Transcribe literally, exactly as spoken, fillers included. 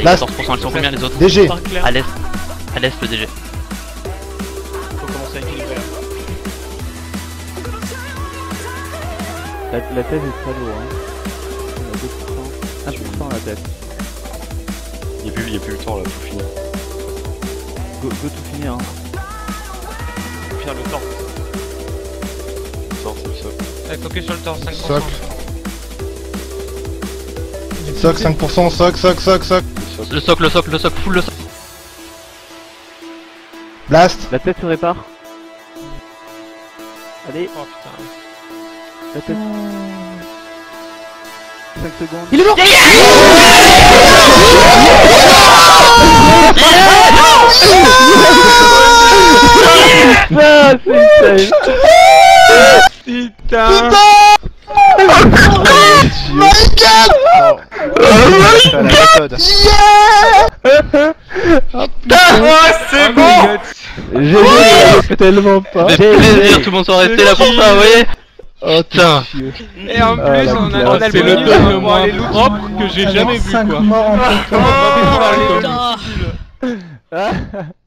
Allez, Blast. quatorze pour cent, ils sont combien les autres? D G. À l'est. À l'est le D G. Faut commencer à équilibrer là. La, la tête est très lourde, hein. On a deux pour cent. un pour cent la tête. Il n'y a, a plus le temps là, faut finir. Go, go tout finir, hein. Faut finir le temps. Le temps, c'est le socle. Allez, focus sur le temps, cinq pour cent. Socle. Soc, cinq pour cent, soc, soc, soc, soc. Le socle, le socle, le socle, full le socle. Blast. La tête se répare. Allez, Oh putain. la tête. cinq secondes. Il est mort. Ah, c'est insane. Putain. My god. La méthode. Oh, c'est bon. J'ai vu tellement pas. Ça fait plaisir, tout le monde soit resté là pour ça, vous voyez. Oh Putain. Et en Ah, plus, la on a, classe. on a le C'est le bonus deuil pour le moins aller loot. propre que j'ai jamais vu quoi. cinq morts en On va pouvoir aller loot. Ah.